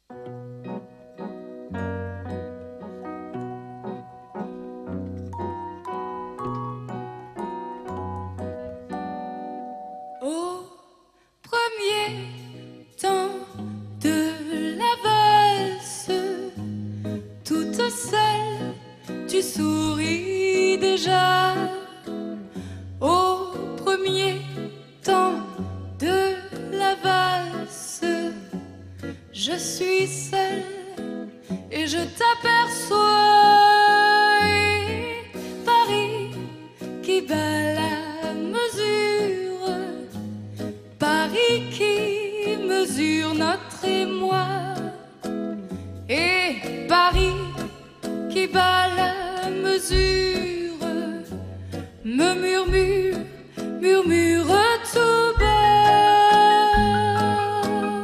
Au premier temps de la valse, toute seule, tu souris déjà. Au premier temps de la valse, je suis seule et je t'aperçois. Et Paris qui bat la mesure, Paris qui mesure notre émoi, et Paris qui bat la mesure me murmure, murmure tout bas.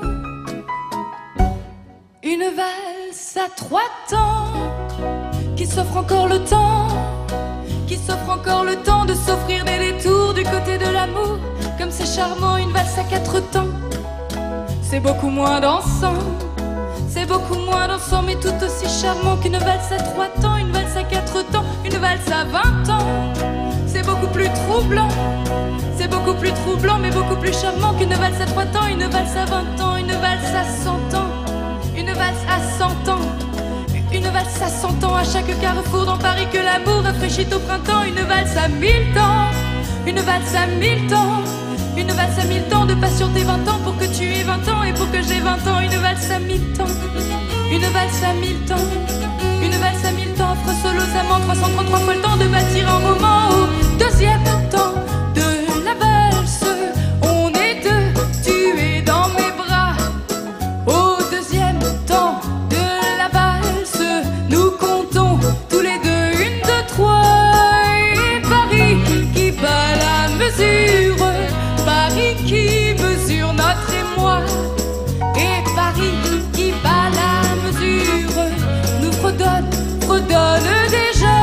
Une valse à 3 temps qui s'offre encore le temps, qui s'offre encore le temps de s'offrir des détours du côté de l'amour. Comme c'est charmant, une valse à 4 temps, c'est beaucoup moins dansant, c'est beaucoup moins dansant, mais tout aussi charmant qu'une valse à 3 temps, une valse à 4 temps, une valse à 20 ans. C'est beaucoup plus troublant, c'est beaucoup plus troublant, mais beaucoup plus charmant qu'une valse à 3 temps, une valse à 20 ans, une valse à 100 ans, une valse à 100 ans, une valse à 100 ans à chaque carrefour dans Paris que l'amour rafraîchit au printemps, une valse à 1000 temps, une valse à 1000 temps, une valse à 1000 temps de patienter 20 ans pour que tu aies 20 ans et pour que j'ai 20 ans, une valse à 1000 temps, une valse à 1000 temps, une valse à 1000 temps offre seul aux amants 333 fois le temps de bâtir un roman. Au deuxième temps de la valse, on est deux, tu es dans mes bras. Au deuxième temps de la valse, nous comptons tous les deux 1, 2, 3. Et Paris qui bat la mesure, Paris qui mesure notre émoi, et Paris qui bat la mesure nous fredonne, fredonne déjà.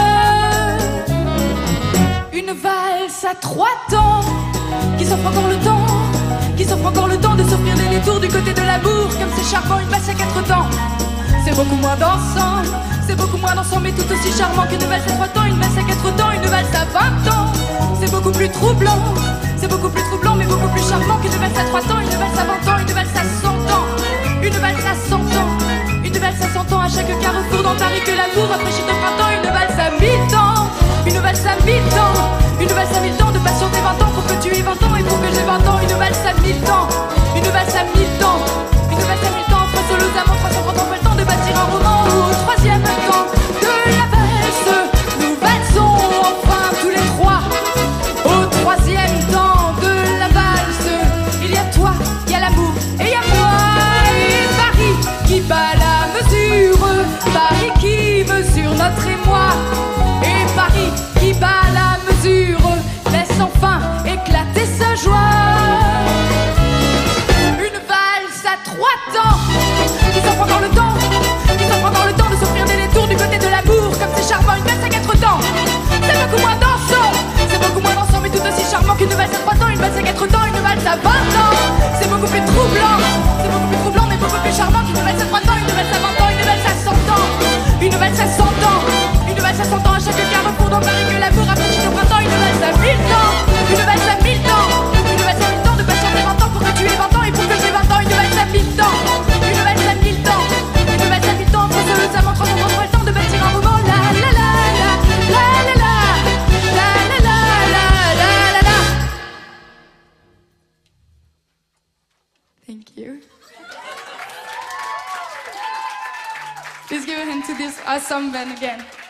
Une valse à 3 temps qui s'offre encore le temps, qui s'offre encore le temps de s'offrir des détours du côté de la bourre. Comme c'est charmant, une valse à 4 temps, c'est beaucoup moins dansant, c'est beaucoup moins dansant, mais tout aussi charmant qu'une valse à 3 temps, une valse à 4 temps, une valse à 20 ans. C'est beaucoup plus troublant, c'est beaucoup plus troublant, mais beaucoup plus charmant qu'une valse à 3 temps, une valse à 20 ans, une valse à 100 ans, une valse à 100 ans, une valse à 100 ans à chaque carrefour dans Paris que l'amour rafraîchit au printemps, une valse à 1000 temps, une valse à 1000 temps, une valse à 1000 temps de patienter 20 ans pour que tu aies 20 ans et pour que j'ai 20 ans, une valse à 1000 temps, une valse à 1000 temps, une valse à 1000 temps offre seul aux amants 330 fois le temps de bâtir un roman. Au troisième temps de la valse, nous valsons enfin tous les trois. Au troisième temps de la valse, il y a toi, il y a l'amour et il y a moi. Et Paris qui bat la mesure, Paris qui mesure notre émoi, et Paris qui bat la mesure laisse enfin éclater sa joie. Une valse à 3 temps qui s'offre encore le temps, qui s'offre encore le temps de s'offrir des détours du côté de l'amour. Comme c'est charmant, une valse à 4 temps, c'est beaucoup moins dansant, c'est beaucoup moins dansant, mais tout aussi charmant qu'une valse à 3 temps, une valse à 4 temps, une valse à 20 ans. C'est beaucoup plus troublant, c'est beaucoup plus troublant, mais beaucoup plus charmant qu'une valse à 3 temps, une valse à 20 ans, une valse à 100 ans, une valse à 100 ans, une valse à 100 ans à chaque carrefour dans Paris que l'amour rafraîchit au printemps, une valse à 1000 temps, une valse à 1000 temps, une valse à 1000 temps de patienter 20 ans pour que tu aies 20 ans et pour que j'ai 20 ans, une valse à 1000 temps, une valse à 1000 temps, une valse à 1000 temps offre seul aux amants 330 fois le temps de bâtir un roman. La la la la la la la la la la la la la la. Thank you. Please give a hand to this awesome band again.